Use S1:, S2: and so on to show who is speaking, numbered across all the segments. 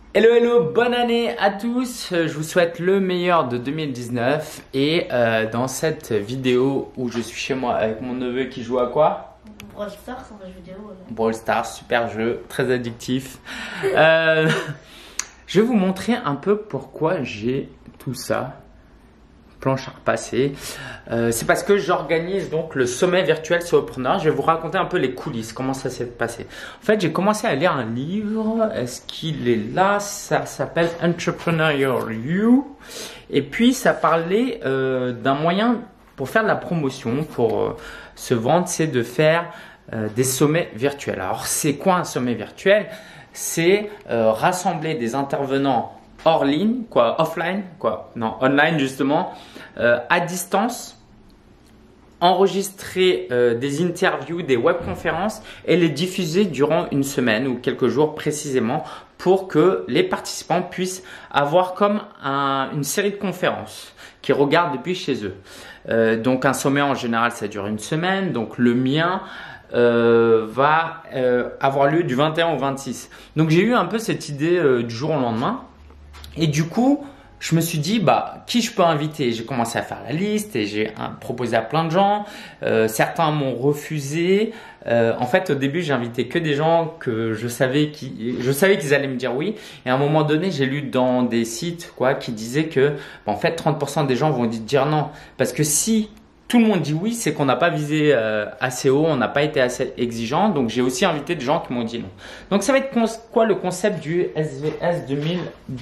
S1: Hello, hello, bonne année à tous. Je vous souhaite le meilleur de 2019 et dans cette vidéo où je suis chez moi avec mon neveu qui joue à quoi?
S2: Brawl Stars, en jeu vidéo. Ouais.
S1: Brawl Stars, super jeu, très addictif. Je vais vous montrer un peu pourquoi j'ai tout ça. Planche à repasser. C'est parce que j'organise donc le sommet virtuel Solopreneur. Je vais vous raconter un peu les coulisses, comment ça s'est passé. En fait, j'ai commencé à lire un livre. Est-ce qu'il est là? Ça s'appelle Entrepreneurial You. Et puis, ça parlait d'un moyen pour faire de la promotion, pour se vendre, c'est de faire des sommets virtuels. Alors, c'est quoi un sommet virtuel? C'est rassembler des intervenants hors ligne, offline, online justement, à distance, enregistrer des interviews, des webconférences et les diffuser durant une semaine ou quelques jours précisément pour que les participants puissent avoir comme une série de conférences qu'ils regardent depuis chez eux. Donc un sommet en général ça dure une semaine, donc le mien va avoir lieu du 21 au 26. Donc j'ai eu un peu cette idée du jour au lendemain. Et du coup, je me suis dit, qui je peux inviter? J'ai commencé à faire la liste et j'ai proposé à plein de gens. Certains m'ont refusé. En fait, au début, j'ai invité que des gens que je savais qu'ils allaient me dire oui. Et à un moment donné, j'ai lu dans des sites qui disaient que, en fait, 30% des gens vont dire non. Parce que si tout le monde dit oui, c'est qu'on n'a pas visé assez haut, on n'a pas été assez exigeant. Donc, j'ai aussi invité des gens qui m'ont dit non. Donc, ça va être quoi le concept du SVS 2019 ?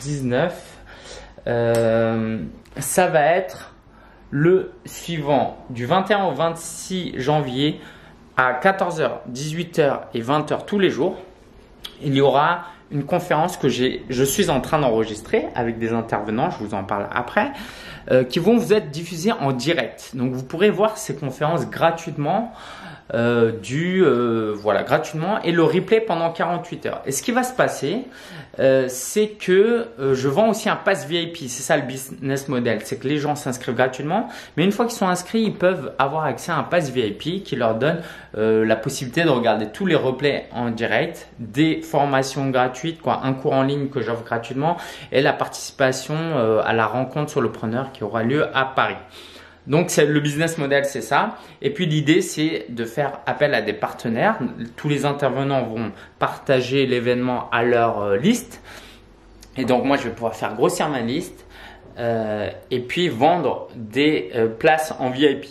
S1: Ça va être le suivant. Du 21 au 26 janvier à 14h, 18h et 20h tous les jours, il y aura une conférence que je suis en train d'enregistrer avec des intervenants, je vous en parle après, qui vont vous être diffusés en direct. Donc vous pourrez voir ces conférences gratuitement, gratuitement et le replay pendant 48 heures. Et ce qui va se passer, c'est que je vends aussi un pass VIP. C'est ça le business model, c'est que les gens s'inscrivent gratuitement, mais une fois qu'ils sont inscrits, ils peuvent avoir accès à un pass VIP qui leur donne la possibilité de regarder tous les replays en direct, des formations gratuites, un cours en ligne que j'offre gratuitement et la participation à la rencontre Solopreneur qui aura lieu à Paris. Donc, le business model, c'est ça. Et puis, l'idée, c'est de faire appel à des partenaires. Tous les intervenants vont partager l'événement à leur liste. Et donc, moi, je vais pouvoir faire grossir ma liste et puis vendre des places en VIP.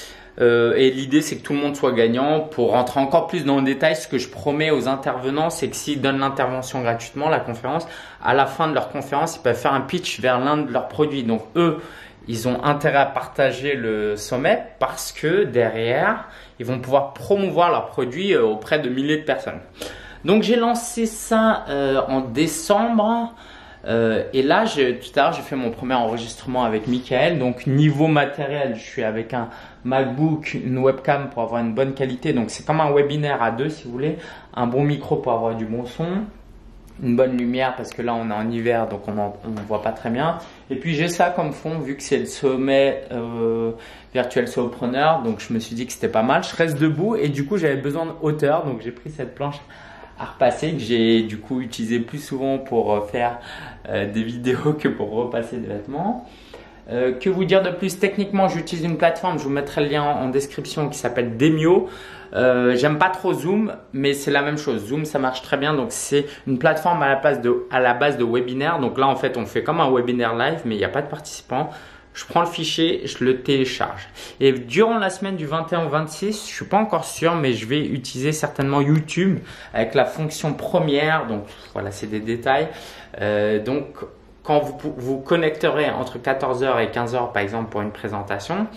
S1: Et l'idée, c'est que tout le monde soit gagnant. Pour rentrer encore plus dans le détail, ce que je promets aux intervenants, c'est que s'ils donnent l'intervention gratuitement, la conférence, à la fin de leur conférence, ils peuvent faire un pitch vers l'un de leurs produits. Donc, eux, ils ont intérêt à partager le sommet parce que derrière, ils vont pouvoir promouvoir leurs produits auprès de milliers de personnes. Donc, j'ai lancé ça en décembre. Et là, tout à l'heure, j'ai fait mon premier enregistrement avec Michael. Donc, niveau matériel, je suis avec un MacBook, une webcam pour avoir une bonne qualité. Donc, c'est comme un webinaire à deux, si vous voulez. Un bon micro pour avoir du bon son. Une bonne lumière parce que là on est en hiver donc on ne voit pas très bien. Et puis j'ai ça comme fond vu que c'est le sommet virtuel Solopreneur, donc je me suis dit que c'était pas mal. Je reste debout et du coup j'avais besoin de hauteur, donc j'ai pris cette planche à repasser que j'ai du coup utilisé plus souvent pour faire des vidéos que pour repasser des vêtements. Que vous dire de plus? Techniquement, j'utilise une plateforme, je vous mettrai le lien en description, qui s'appelle Demio. J'aime pas trop Zoom, mais c'est la même chose. Zoom, ça marche très bien. Donc, c'est une plateforme à la base de webinaire. Donc là, en fait, on fait comme un webinaire live, mais il n'y a pas de participants. Je prends le fichier, je le télécharge. Et durant la semaine du 21 au 26, je suis pas encore sûr, mais je vais utiliser certainement YouTube avec la fonction première. Donc, voilà, c'est des détails. Donc, quand vous connecterez entre 14h et 15h par exemple pour une présentation,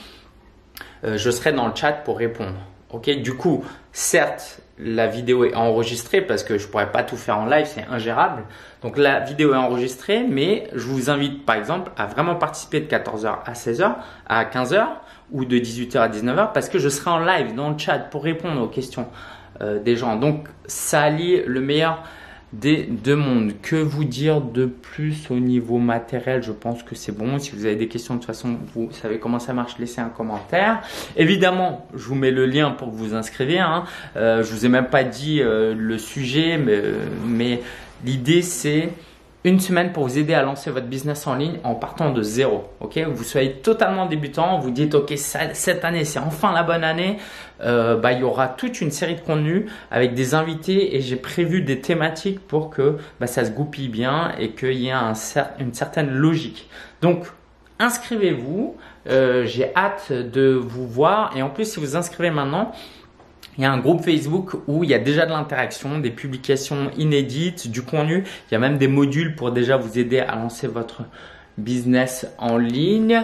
S1: je serai dans le chat pour répondre. Ok, du coup, certes, la vidéo est enregistrée parce que je ne pourrais pas tout faire en live, c'est ingérable. Donc la vidéo est enregistrée, mais je vous invite par exemple à vraiment participer de 14h à 16h, à 15h ou de 18h à 19h parce que je serai en live dans le chat pour répondre aux questions des gens. Donc ça allie le meilleur des deux mondes. Que vous dire de plus au niveau matériel? Je pense que c'est bon. Si vous avez des questions, de toute façon, vous savez comment ça marche, laissez un commentaire. Évidemment, je vous mets le lien pour que vous inscriviez. Je vous ai même pas dit le sujet, mais l'idée c'est une semaine pour vous aider à lancer votre business en ligne en partant de zéro. Ok, vous soyez totalement débutant, vous dites ok, cette année c'est enfin la bonne année. Il y aura toute une série de contenus avec des invités et j'ai prévu des thématiques pour que ça se goupille bien et qu'il y ait une certaine logique. Donc inscrivez-vous, j'ai hâte de vous voir et en plus si vous inscrivez maintenant, il y a un groupe Facebook où il y a déjà de l'interaction, des publications inédites, du contenu. Il y a même des modules pour déjà vous aider à lancer votre business en ligne.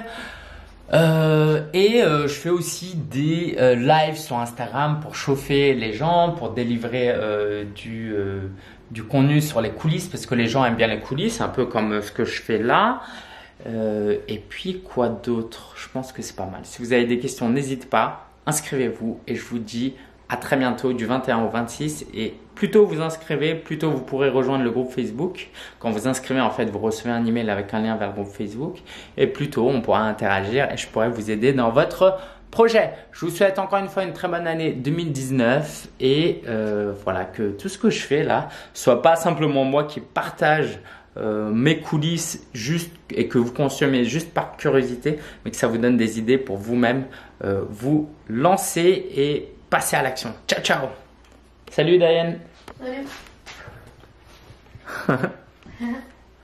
S1: Je fais aussi des lives sur Instagram pour chauffer les gens, pour délivrer du contenu sur les coulisses parce que les gens aiment bien les coulisses, un peu comme ce que je fais là. Et puis quoi d'autre? Je pense que c'est pas mal. Si vous avez des questions, n'hésitez pas, inscrivez-vous et je vous dis à très bientôt du 21 au 26 et plus tôt vous inscrivez, plus tôt vous pourrez rejoindre le groupe Facebook. Quand vous inscrivez, en fait, vous recevez un email avec un lien vers le groupe Facebook et plus tôt on pourra interagir et je pourrai vous aider dans votre projet. Je vous souhaite encore une fois une très bonne année 2019 et voilà, que tout ce que je fais là soit pas simplement moi qui partage mes coulisses juste et que vous consommez juste par curiosité, mais que ça vous donne des idées pour vous-même vous lancer et passer à l'action. Ciao, ciao. Salut Diane.
S2: Salut.